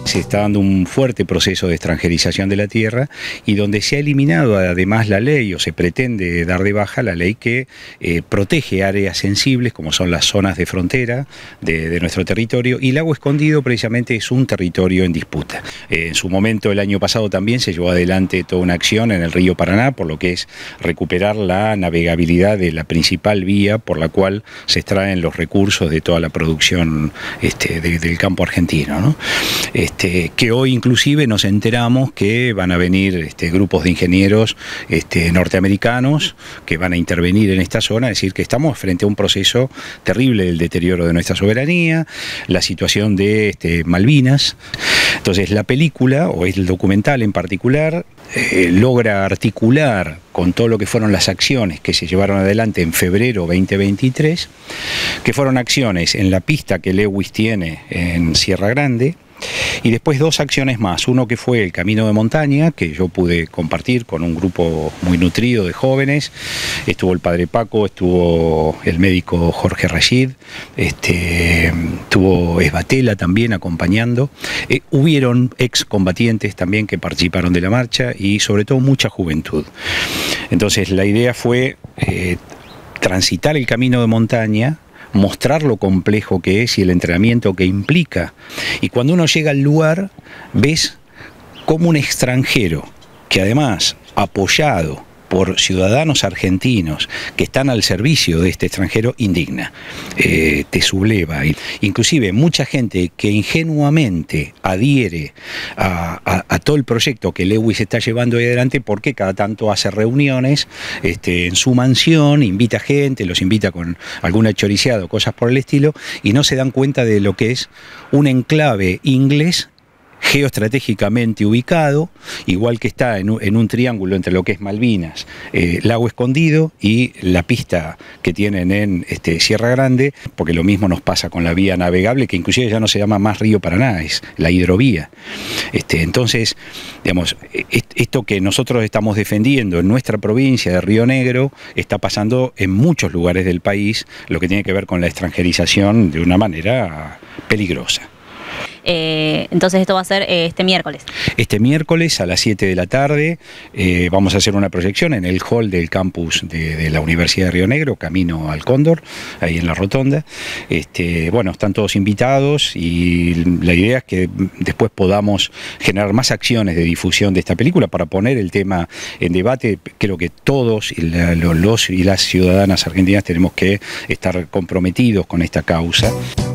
se está dando un fuerte proceso de extranjerización de la tierra y donde se ha eliminado además la ley, o se pretende dar de baja la ley que protege áreas sensibles como son las zonas de frontera de nuestro territorio, y Lago Escondido precisamente es un territorio en disputa. En su momento, el año pasado, también se llevó adelante toda una acción en el río Paraná por lo que es recuperar la navegabilidad de la principal vía por la cual se extraen los recursos de toda la producción del campo argentino, ¿no? Que hoy inclusive nos enteramos que van a venir grupos de ingenieros norteamericanos que van a intervenir en esta zona, es decir, que estamos frente a un proceso terrible del deterioro de nuestra soberanía, la situación de Malvinas. Entonces la película, o el documental en particular, logra articular con todo lo que fueron las acciones que se llevaron adelante en febrero 2023, que fueron acciones en la pista que Lewis tiene en Sierra Grande, y después dos acciones más, uno que fue el camino de montaña, que yo pude compartir con un grupo muy nutrido de jóvenes, estuvo el padre Paco, estuvo el médico Jorge Rashid, estuvo Esbatela también acompañando, hubieron excombatientes también que participaron de la marcha y sobre todo mucha juventud. Entonces la idea fue transitar el camino de montaña, mostrar lo complejo que es y el entrenamiento que implica. Y cuando uno llega al lugar, ves como un extranjero, que además, apoyado por ciudadanos argentinos que están al servicio de este extranjero, indigna, te subleva. Inclusive mucha gente que ingenuamente adhiere a todo el proyecto que Lewis está llevando ahí adelante, porque cada tanto hace reuniones en su mansión, invita gente, los invita con alguna choriciada o cosas por el estilo, y no se dan cuenta de lo que es un enclave inglés geoestratégicamente ubicado, igual que está en un triángulo entre lo que es Malvinas, Lago Escondido y la pista que tienen en Sierra Grande, porque lo mismo nos pasa con la vía navegable, que inclusive ya no se llama más Río Paraná, es la hidrovía. Entonces, digamos, esto que nosotros estamos defendiendo en nuestra provincia de Río Negro está pasando en muchos lugares del país, lo que tiene que ver con la extranjerización de una manera peligrosa. Entonces esto va a ser este miércoles. Este miércoles a las 7 de la tarde vamos a hacer una proyección en el hall del campus de la Universidad de Río Negro, camino al Cóndor, ahí en la rotonda. Bueno, están todos invitados y la idea es que después podamos generar más acciones de difusión de esta película para poner el tema en debate. Creo que todos los y las ciudadanas argentinas tenemos que estar comprometidos con esta causa.